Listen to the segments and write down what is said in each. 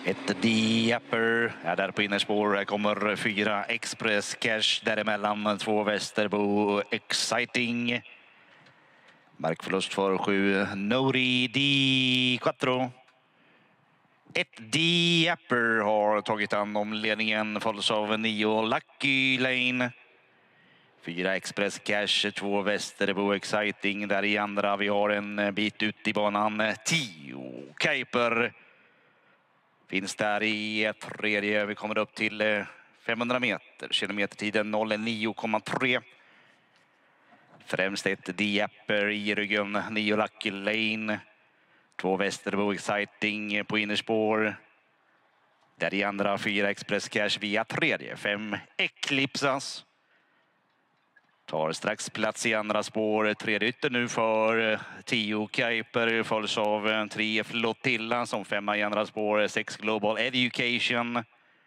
Ett D-Upper är där på innerspår. Här kommer 4 Express Cash. Däremellan 2 Västerbo Exciting. Markförlust för 7 Nori D4. Ett D-Upper har tagit hand om ledningen. Följs av 9 Lucky Lane. 4 Express Cash, 2 Västerbo Exciting. Där i andra vi har en bit ut i banan 10 Kuiper. Finns där i tredje. Vi kommer upp till 500 meter. Kilometertiden 09,3. Främst ett D-Upper i ryggen. 9 Lucky Lane. 2 Västerbo Exciting på innerspår. Där i andra 4 Express Cash via tredje. 5 Eclipsas. Tar strax plats i andra spår. Tredje ytter nu för 10 Kuiper. Följs av 3 Flotilla som 5 i andra spår. 6 Global Education.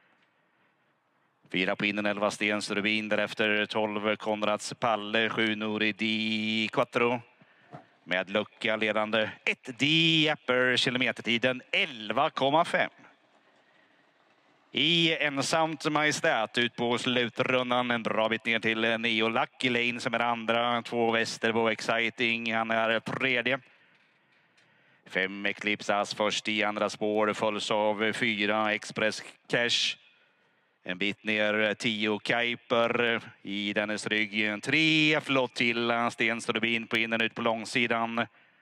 4 på innen 11 Stens Rubin. Därefter 12 Konrads Palle. 7 Nori D4. Med lucka ledande 1 D-Upper. Kilometertiden 11,5. I ensamt majestät ut på slutrundan. En bra bit ner till 9 Lucky Lane som är andra. 2 Västerbo Exciting. Han är tredje. 5 Eclipsas först i andra spår. Följs av 4 Express Cash. En bit ner 10 Kuiper i dennes rygg. 3 Flotilla. Stenstrubin på innen ut på långsidan.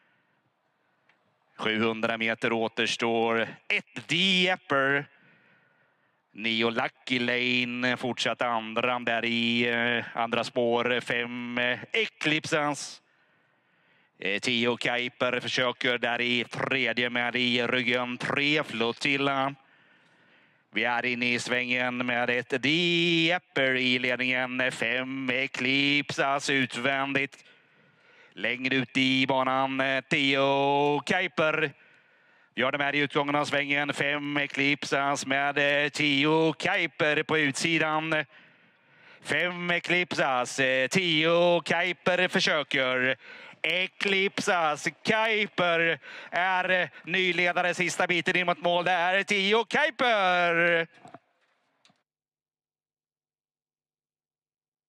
700 meter återstår. 1 D-Upper. 9 Lucky Lane fortsatt andra där i andra spår. 5 Eclipsas. 10 Kuiper försöker där i tredje med i ryggen 3 Flotilla. Vi är inne i svängen med ett D-Upper i ledningen. 5 Eclipsas utvändigt. Längre ut i banan 10 Kuiper. Gör det med i utgången av svängen. 5 Eclipsas med 10 Kuiper på utsidan. 5 Eclipsas, 10 Kuiper försöker. Eclipsas, Kuiper är nyledare sista biten in mot mål. Det är 10 Kuiper.